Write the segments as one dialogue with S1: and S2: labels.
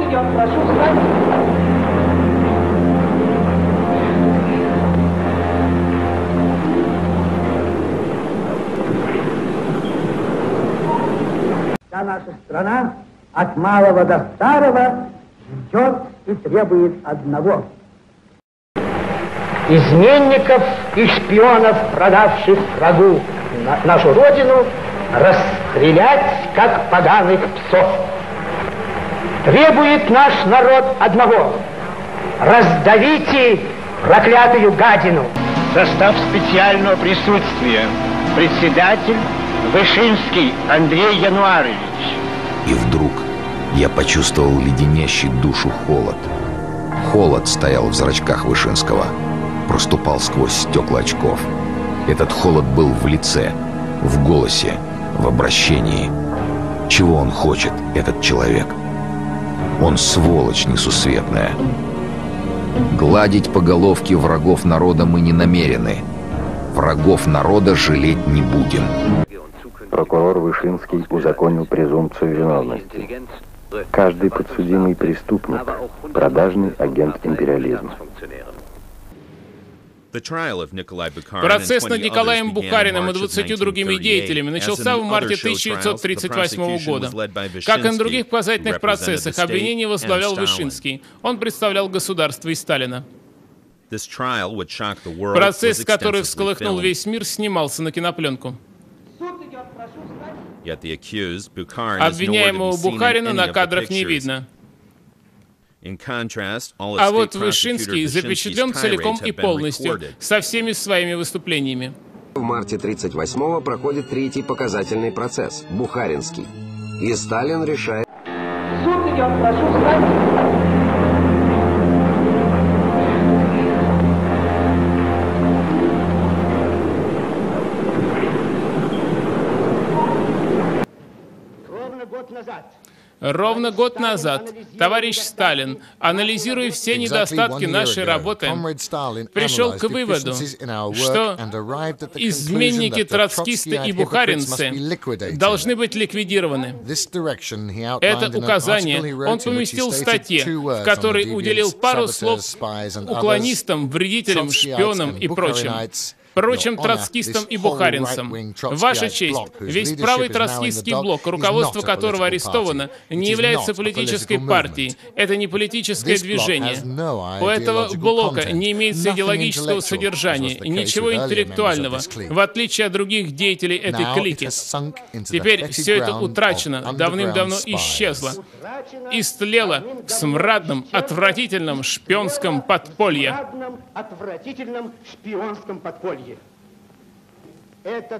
S1: идет, прошу встать. Вся наша страна от малого до старого ждет и требует одного. Изменников и шпионов, продавших врагу нашу родину, расстрелять, как поганых псов. Требует наш народ одного. Раздавите проклятую гадину. Состав специального присутствия. Председатель Вышинский Андрей Януарович.
S2: И вдруг я почувствовал леденящий душу холод. Холод стоял в зрачках Вышинского, проступал сквозь стекла очков. Этот холод был в лице, в голосе, в обращении. Чего он хочет, этот человек? Он сволочь несусветная. Гладить по головке врагов народа мы не намерены. Врагов народа жалеть не будем.
S3: Прокурор Вышинский узаконил презумпцию виновности. Каждый подсудимый преступник, продажный агент империализма.
S4: Процесс над Николаем Бухариным и 20 другими деятелями начался в марте 1938 года. Как и на других показательных процессах, обвинение возглавлял Вышинский. Он представлял государство и Сталина. Процесс, который всколыхнул весь мир, снимался на кинопленку. Обвиняемого Бухарина на кадрах не видно. А вот Вышинский запечатлен целиком и полностью, со всеми своими выступлениями.
S5: В марте 1938-го проходит третий показательный процесс – Бухаринский. И Сталин решает...
S1: Суд идет, прошу встать.
S4: Ровно год назад товарищ Сталин, анализируя все недостатки нашей работы, пришел к выводу, что изменники, троцкисты и бухаринцы должны быть ликвидированы. Это указание он поместил в статье, в которой уделил пару слов уклонистам, вредителям, шпионам и прочим троцкистам и бухаринцам. Ваша честь, весь правый троцкистский блок, руководство которого арестовано, не является политической партией. Это не политическое движение. У этого блока не имеется идеологического содержания, ничего интеллектуального, в отличие от других деятелей этой клики. Теперь все это утрачено, давным-давно исчезло, истлело в смрадном, отвратительном шпионском подполье. Это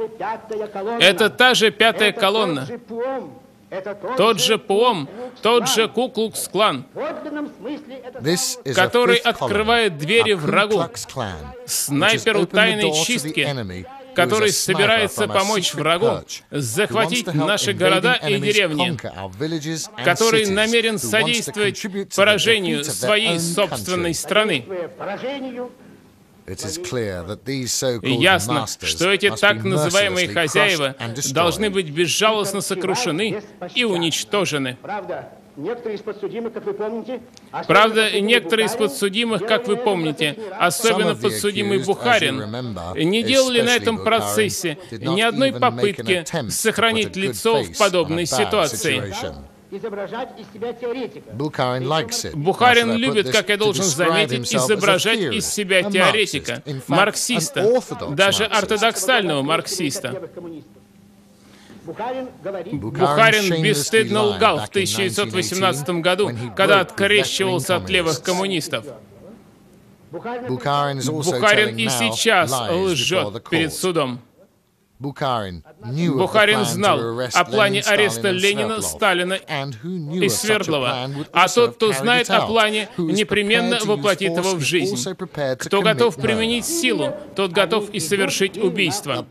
S4: та же пятая колонна. Тот же ПОМ, тот же Ку-Клукс-клан, который открывает двери врагу, снайперу тайной чистки, который собирается помочь врагу захватить наши города и деревни, который намерен содействовать поражению своей собственной страны. Ясно, что эти так называемые хозяева должны быть безжалостно сокрушены и уничтожены. Правда, некоторые из подсудимых, как вы помните, особенно подсудимый Бухарин, не делали на этом процессе ни одной попытки сохранить лицо в подобной ситуации. Изображать из себя теоретика. Бухарин любит, как я должен заметить, изображать из себя теоретика, марксиста, даже ортодоксального марксиста. Бухарин бесстыдно лгал в 1918 году, когда открещивался от левых коммунистов. Бухарин и сейчас лжет перед судом. Бухарин знал о плане ареста Ленина, Сталина и Свердлова, а тот, кто знает о плане, непременно воплотит его в жизнь. Кто готов применить силу, тот готов и совершить убийство.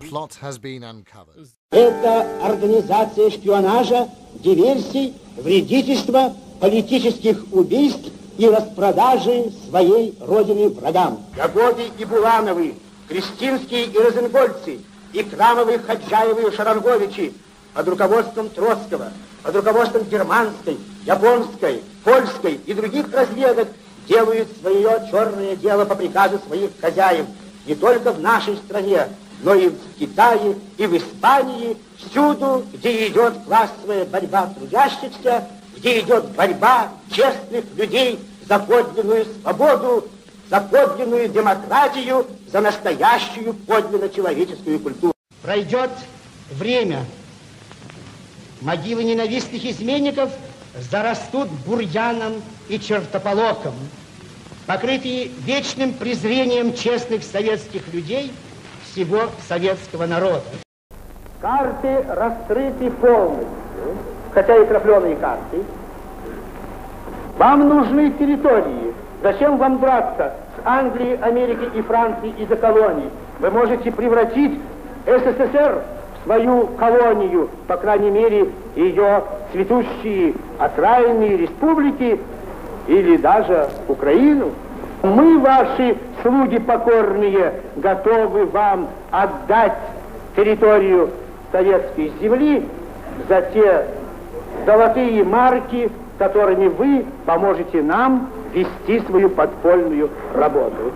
S1: Это организация шпионажа, диверсий, вредительства, политических убийств и распродажи своей родины врагам. Ягоды и Булановы, Кристинские и Розенгольцы, Икрамовы, Хаджаевы и Шаранговичи под руководством Троцкого, под руководством германской, японской, польской и других разведок делают свое черное дело по приказу своих хозяев не только в нашей стране, но и в Китае, и в Испании, всюду, где идет классовая борьба трудящихся, где идет борьба честных людей за подлинную свободу, за подлинную демократию, за настоящую подлинно человеческую культуру.
S6: Пройдет время, могилы ненавистных изменников зарастут бурьяном и чертополохом, покрытые вечным презрением честных советских людей всего советского народа.
S1: Карты раскрыты полностью, хотя и крапленые карты. Вам нужны территории. Зачем вам драться с Англией, Америкой и Францией из-за колоний? Вы можете превратить СССР в свою колонию, по крайней мере, ее цветущие окраинные республики или даже Украину. Мы, ваши слуги покорные, готовы вам отдать территорию советской земли за те золотые марки, которыми вы поможете нам вести свою подпольную работу.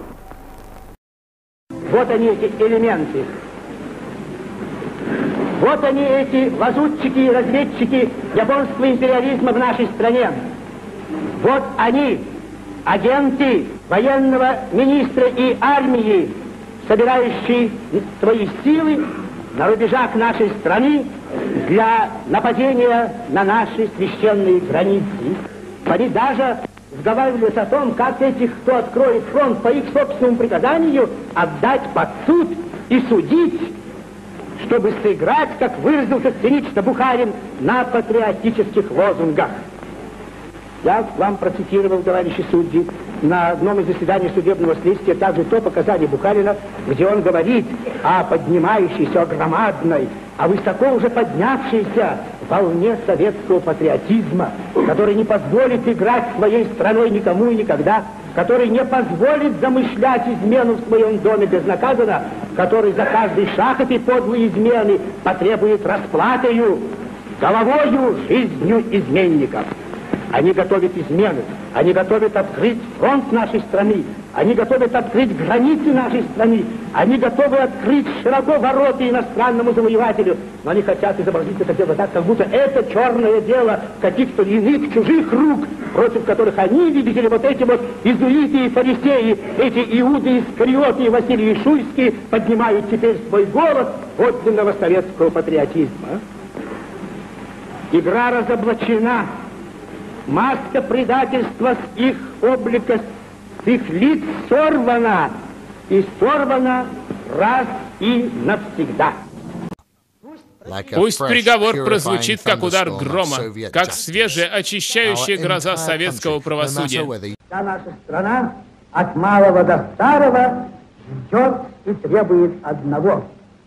S1: Вот они, эти элементы. Вот они, эти лазутчики и разведчики японского империализма в нашей стране. Вот они, агенты военного министра и армии, собирающие свои силы на рубежах нашей страны для нападения на наши священные границы. Они даже сговаривались о том, как этих, кто откроет фронт по их собственному приказанию, отдать под суд и судить, чтобы сыграть, как выразился цинично Бухарин, на патриотических лозунгах. Я вам процитировал, товарищи судьи, на одном из заседаний судебного следствия также то показание Бухарина, где он говорит о поднимающейся, о громадной, о высоко уже поднявшейся волне советского патриотизма, который не позволит играть своей страной никому и никогда, который не позволит замышлять измену в своем доме безнаказанно, который за каждый шаг этой подлой измены потребует расплатою, головою, жизнью изменников. Они готовят измены, они готовят открыть фронт нашей страны, они готовят открыть границы нашей страны, они готовы открыть широко ворота иностранному завоевателю, но они хотят изобразить это дело так, как будто это черное дело каких-то иных чужих рук, против которых они, видите ли, вот эти вот иезуиты и фарисеи, эти Иуды Искариоты и Василий Шуйский поднимают теперь свой голос подлинного советского патриотизма. Игра разоблачена. Маска предательства с их облика, с их лиц сорвана, и сорвана раз и навсегда.
S4: Пусть приговор прозвучит, как удар грома, как свежая очищающая гроза советского правосудия.
S1: Вся наша страна от малого до старого ждет и требует одного.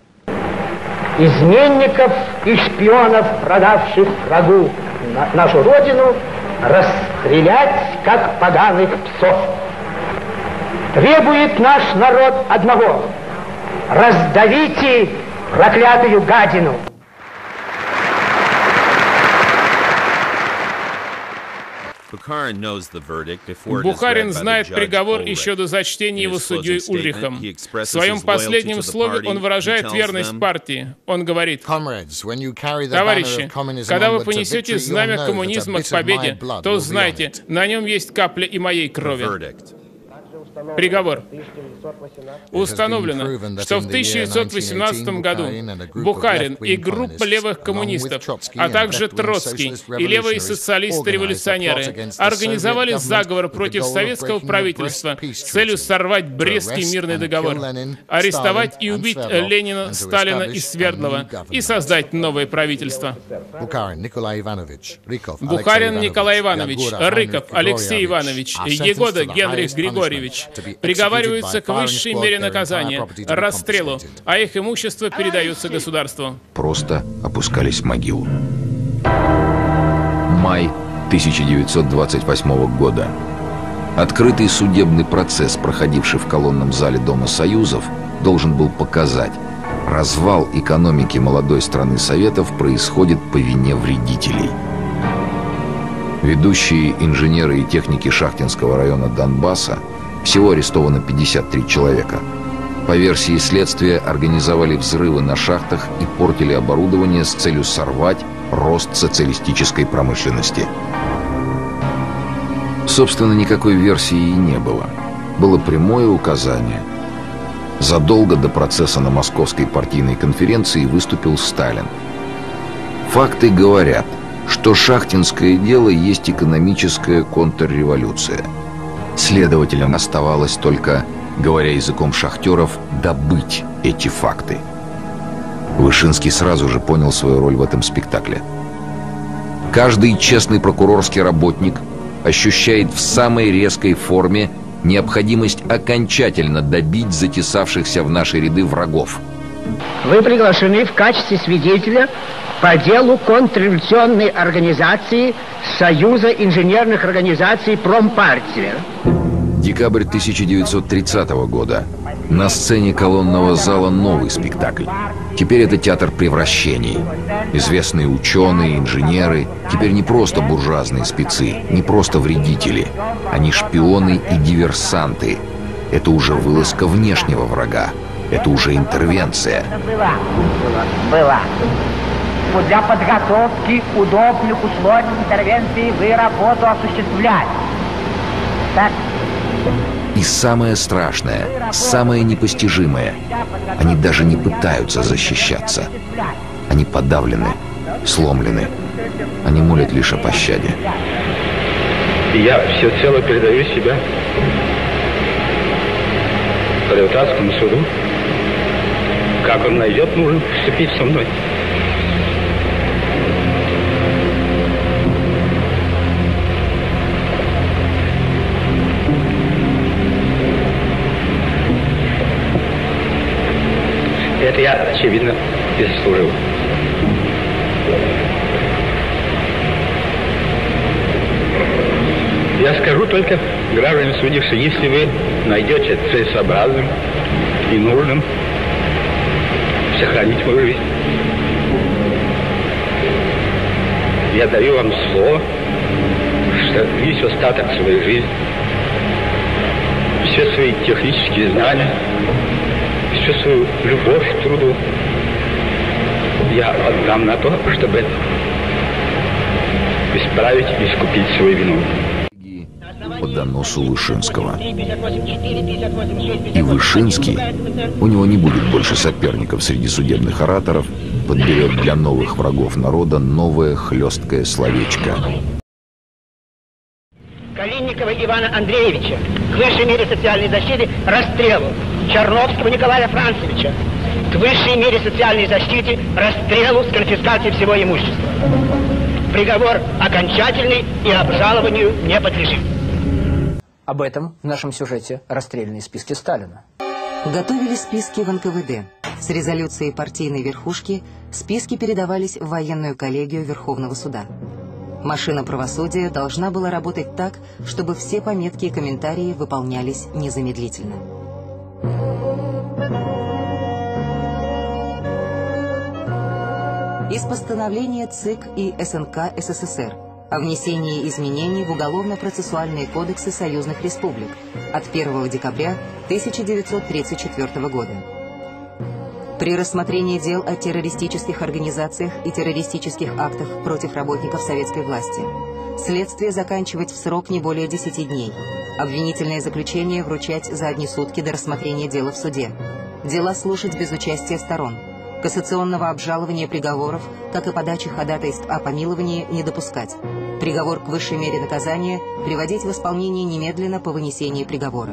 S6: Изменников и шпионов, продавших врагу нашу родину, расстрелять, как поганых псов. Требует наш народ одного: раздавите проклятую гадину.
S4: Бухарин знает приговор еще до зачтения его судьей Ульрихом. В своем последнем слове он выражает верность партии. Он говорит: «Товарищи, когда вы понесете знамя коммунизма к победе, то знайте, на нем есть капля и моей крови». Приговор. Установлено, что в 1918 году Бухарин и группа левых коммунистов, а также Троцкий и левые социалисты-революционеры организовали заговор против советского правительства с целью сорвать Брестский мирный договор, арестовать и убить Ленина, Сталина и Свердлова и создать новое правительство. Бухарин Николай Иванович, Рыков Алексей Иванович, Егода Генрих Григорьевич приговариваются к высшей мере наказания — расстрелу, а их имущество передается государству.
S2: Просто опускались в могилу. Май 1928 года. Открытый судебный процесс, проходивший в колонном зале Дома Союзов, должен был показать: развал экономики молодой страны Советов происходит по вине вредителей. Ведущие инженеры и техники Шахтинского района Донбасса, всего арестовано 53 человека. По версии следствия, организовали взрывы на шахтах и портили оборудование с целью сорвать рост социалистической промышленности. Собственно, никакой версии и не было. Было прямое указание. Задолго до процесса на Московской партийной конференции выступил Сталин. Факты говорят, что шахтинское дело есть экономическая контрреволюция. Следователям оставалось только, говоря языком шахтеров, добыть эти факты. Вышинский сразу же понял свою роль в этом спектакле. Каждый честный прокурорский работник ощущает в самой резкой форме необходимость окончательно добить затесавшихся в наши ряды врагов.
S6: Вы приглашены в качестве свидетеля по делу контрреволюционной организации Союза инженерных организаций Промпартия.
S2: Декабрь 1930 года. На сцене колонного зала новый спектакль. Теперь это театр превращений. Известные ученые, инженеры, теперь не просто буржуазные спецы, не просто вредители. Они шпионы и диверсанты. Это уже вылазка внешнего врага. Это уже интервенция.
S6: Была. Для подготовки удобных условий интервенции вы работу осуществляли. Так?
S2: И самое страшное, самое непостижимое, они даже не пытаются защищаться. Они подавлены, сломлены. Они молят лишь о пощаде.
S7: Я всецело передаю себя пролетарскому суду. Как он найдет, нужно вступить со мной. Это я, очевидно, и заслужил. Я скажу только, граждане судьи, что если вы найдете целесообразным и нужным сохранить мою жизнь, я даю вам слово, что весь остаток своей жизни, все свои технические знания, всю свою любовь к труду я отдам на то, чтобы исправить и искупить свою вину.
S2: По доносу Вышинского. И Вышинский, у него не будет больше соперников среди судебных ораторов, подберет для новых врагов народа новое хлесткое словечко.
S6: Калинникова Ивана Андреевича к высшей мере социальной защиты расстрелу. Черновского Николая Францевича к высшей мере социальной защите расстрелу с конфискацией всего имущества. Приговор окончательный и обжалованию не подлежит.
S8: Об этом в нашем сюжете «Расстрельные списки Сталина».
S9: Готовили списки в НКВД. С резолюцией партийной верхушки списки передавались в военную коллегию Верховного суда. Машина правосудия должна была работать так, чтобы все пометки и комментарии выполнялись незамедлительно. Из постановления ЦИК и СНК СССР о внесении изменений в уголовно-процессуальные кодексы союзных республик от 1 декабря 1934 года. При рассмотрении дел о террористических организациях и террористических актах против работников советской власти следствие заканчивать в срок не более 10 дней, обвинительное заключение вручать за одни сутки до рассмотрения дела в суде, дела слушать без участия сторон, кассационного обжалования приговоров, как и подачи ходатайств о помиловании, не допускать, приговор к высшей мере наказания приводить в исполнение немедленно по вынесении приговора.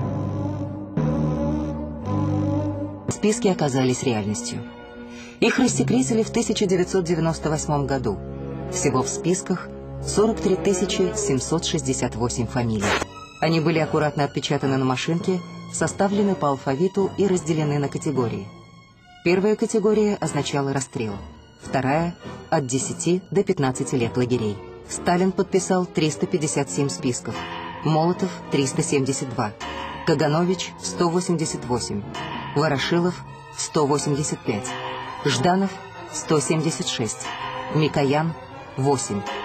S9: Списки оказались реальностью. Их рассекретили в 1998 году. Всего в списках 43 768 фамилий. Они были аккуратно отпечатаны на машинке, составлены по алфавиту и разделены на категории. Первая категория означала расстрел, вторая – от 10 до 15 лет лагерей. Сталин подписал 357 списков, Молотов – 372, Каганович – 188, Ворошилов – 185, Жданов – 176, Микоян – 8.